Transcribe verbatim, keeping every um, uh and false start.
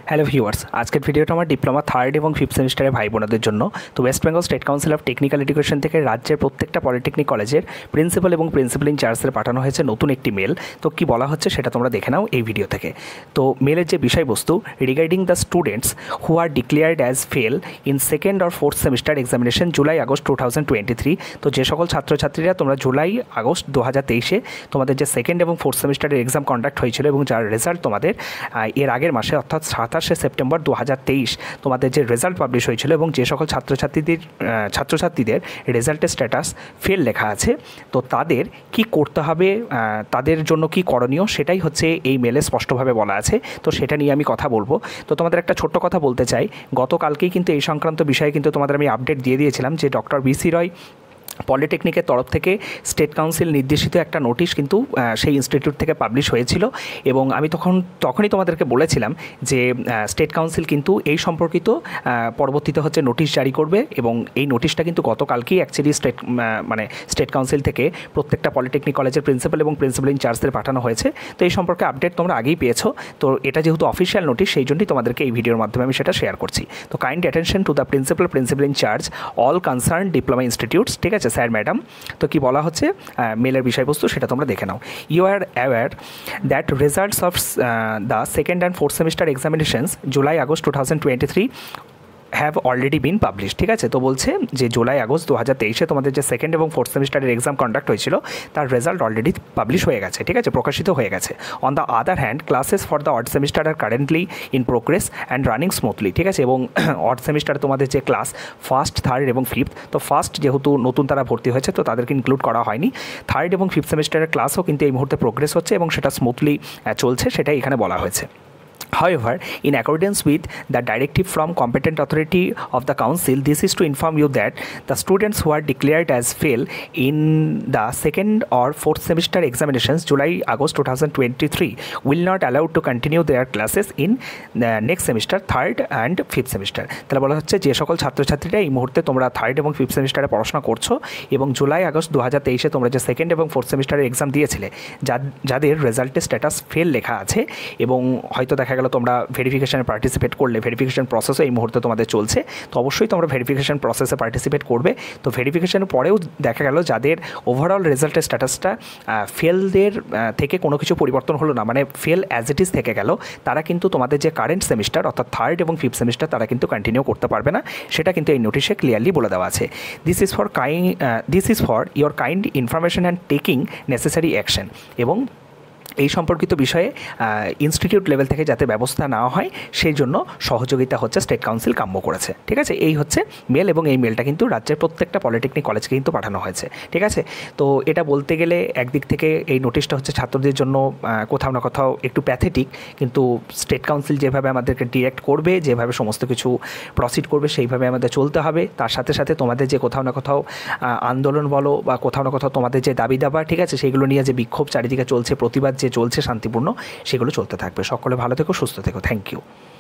Hello viewers, আজকের ভিডিওটা আমার ডিপ্লোমা থার্ড এবং ফিফথ সেমিস্টারের ভাই বোনদের জন্য। তো West Bengal State Council of Technical Education থেকে রাজ্যের প্রত্যেকটা পলিটেকনিক কলেজের প্রিন্সিপাল এবং প্রিন্সিপাল ইনচার্জদের পাঠানো হয়েছে নতুন একটি মেল। তো কি বলা হচ্ছে সেটা তোমরা দেখে নাও এই ভিডিও থেকে। তো মেলের যে বিষয়বস্তু, regarding the students who are declared as fail in second or fourth semester examination July August two thousand twenty three. তো যে সকল ছাত্রছাত্রীরা তোমরা জুলাই আগস্ট দু হাজার তেইশে তোমাদের যে সেকেন্ড এবং ফোর্থ সেমিস্টারের এক্সাম কন্ডাক্ট হয়েছিল এবং যার রেজাল্ট তোমাদের এর আগের মাসে অর্থাৎ সাতাশে সেপ্টেম্বর দু হাজার তেইশ তোমাদের যে রেজাল্ট পাবলিশ হয়েছিল এবং যে সকল ছাত্রছাত্রীদের ছাত্রছাত্রীদের রেজাল্টের স্ট্যাটাস ফেল লেখা আছে, তো তাদের কি করতে হবে, তাদের জন্য কি করণীয়, সেটাই হচ্ছে এই মেলে স্পষ্টভাবে বলা আছে। তো সেটা নিয়ে আমি কথা বলবো। তো তোমাদের একটা ছোট্ট কথা বলতে চাই, গতকালকেই কিন্তু এই সংক্রান্ত বিষয়ে কিন্তু তোমাদের আমি আপডেট দিয়ে দিয়েছিলাম যে ডক্টর বিসি রয় পলিটেকনিকের তরফ থেকে স্টেট কাউন্সিল নির্দেশিত একটা নোটিশ কিন্তু সেই ইনস্টিটিউট থেকে পাবলিশ হয়েছিল এবং আমি তখন তখনই তোমাদেরকে বলেছিলাম যে স্টেট কাউন্সিল কিন্তু এই সম্পর্কিত পরবর্তীতে হচ্ছে নোটিশ জারি করবে এবং এই নোটিশটা কিন্তু গতকালকেই অ্যাকচুয়ালি স্টেট মানে স্টেট কাউন্সিল থেকে প্রত্যেকটা পলিটেকনিক কলেজের প্রিন্সিপাল এবং প্রিন্সিপাল ইনচার্জদের পাঠানো হয়েছে। তো এই সম্পর্কে আপডেট তোমরা আগেই পেয়েছো। তো এটা যেহেতু অফিসিয়াল নোটিশ, সেই জন্যই তোমাদেরকে এই ভিডিওর মাধ্যমে আমি সেটা শেয়ার করছি। তো kind attention to the principal principal incharge all concern diploma institutes. ঠিক আছে স্যার ম্যাডাম, তো কি বলা হচ্ছে মেলের বিষয়বস্তু সেটা তোমরা দেখে নাও। You are aware that results of the second and fourth semester examinations July August two thousand twenty three have already been publish. ঠিক আছে, তো বলছে যে জুলাই আগস্ট দু হাজার তেইশে তোমাদের যে সেকেন্ড এবং ফোর্থ সেমিস্টারের এক্সাম কন্ডাক্ট হয়েছিল তার রেজাল্ট অলরেডি পাবলিশ হয়ে গেছে। ঠিক আছে, প্রকাশিত হয়ে গেছে। On the other hand classes for the odd semester are currently in progress and running smoothly. ঠিক আছে, এবং অড সেমিস্টারে তোমাদের যে ক্লাস ফার্স্ট, থার্ড এবং ফিফথ, তো ফার্স্ট যেহেতু নতুন তারা ভর্তি হয়েছে তো তাদেরকে ইনক্লুড করা হয়নি। থার্ড এবং ফিফথ সেমিস্টারের ক্লাসও কিন্তু এই মুহূর্তে প্রোগ্রেস হচ্ছে এবং সেটা স্মুথলি চলছে, সেটাই এখানে বলা হয়েছে। However, in accordance with the directive from competent authority of the council, this is to inform you that the students who are declared as fail in the second or fourth semester examinations July August two thousand twenty-three will not allowed to continue their classes in the next semester, third and fifth semester. তাহলে বলা হচ্ছে যে সকল ছাত্রছাত্রীরা এই মুহূর্তে তোমরা third এবং ফিফথ সেমিস্টারে পড়াশোনা করছো এবং জুলাই আগস্ট দু হাজার তেইশে তোমরা যে সেকেন্ড এবং ফোর্থ সেমিস্টারের এক্সাম দিয়েছিলে, যাদের রেজাল্টের স্ট্যাটাস ফেল লেখা আছে এবং হয়তো দেখা গেল তোমরা ভেরিফিকেশানে পার্টিসিপেট করলে, ভেরিফিকেশান প্রসেসও এই মুহূর্তে তোমাদের চলছে, তো অবশ্যই তোমরা ভেরিফিকেশান প্রসেসে পার্টিসিপেট করবে। তো ভেরিফিকেশানের পরেও দেখা গেল যাদের ওভারঅল রেজাল্টের স্ট্যাটাসটা ফেলদের থেকে কোনো কিছু পরিবর্তন হলো না, মানে ফেল অ্যাজ ইট ইজ থেকে গেল, তারা কিন্তু তোমাদের যে কারেন্ট সেমিস্টার অর্থাৎ থার্ড এবং ফিফথ সেমিস্টার তারা কিন্তু কন্টিনিউ করতে পারবে না, সেটা কিন্তু এই নোটিশে ক্লিয়ারলি বলে দেওয়া আছে। This is for kind this is for your kind information and taking necessary action. এবং এই সম্পর্কিত বিষয়ে ইনস্টিটিউট লেভেল থেকে যাতে ব্যবস্থা নেওয়া হয় সেই জন্য সহযোগিতা হচ্ছে স্টেট কাউন্সিল কাম্য করেছে। ঠিক আছে, এই হচ্ছে মেল এবং এই মেলটা কিন্তু রাজ্যের প্রত্যেকটা পলিটেকনিক কলেজকে কিন্তু পাঠানো হয়েছে। ঠিক আছে, তো এটা বলতে গেলে একদিক থেকে এই নোটিশটা হচ্ছে ছাত্রদের জন্য কোথাও না কোথাও একটু প্যাথেটিক, কিন্তু স্টেট কাউন্সিল যেভাবে আমাদেরকে ডিরেক্ট করবে, যেভাবে সমস্ত কিছু প্রসিড করবে সেইভাবে আমাদের চলতে হবে। তার সাথে সাথে তোমাদের যে কোথাও না কোথাও আন্দোলন বলো বা কোথাও না কোথাও তোমাদের যে দাবি দাবা, ঠিক আছে, সেইগুলো নিয়ে যে বিক্ষোভ চারিদিকে চলছে, প্রতিবাদ যে চলছে শান্তিপূর্ণ, সেগুলো চলতে থাকবে। সকলে ভালো থেকো, সুস্থ থেকো। Thank you.